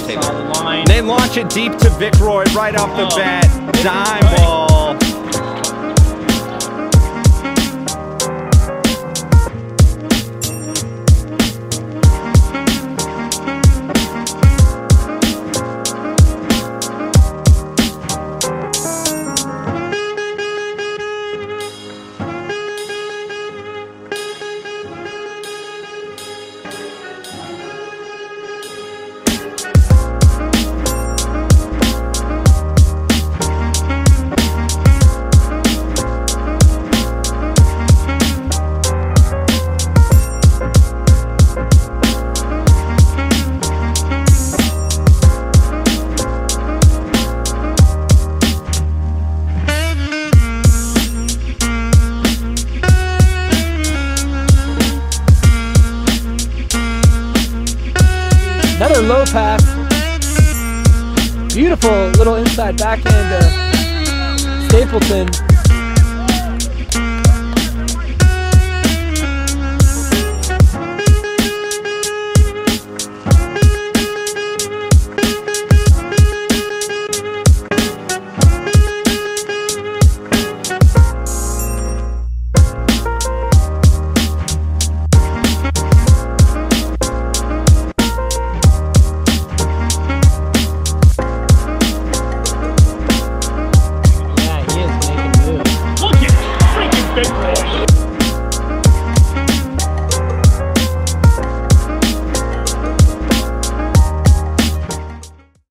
table. On the line. They launch it deep to Vickroy right off the bat. Dime ball. Another low pass. Beautiful little inside backhand to Stapleton.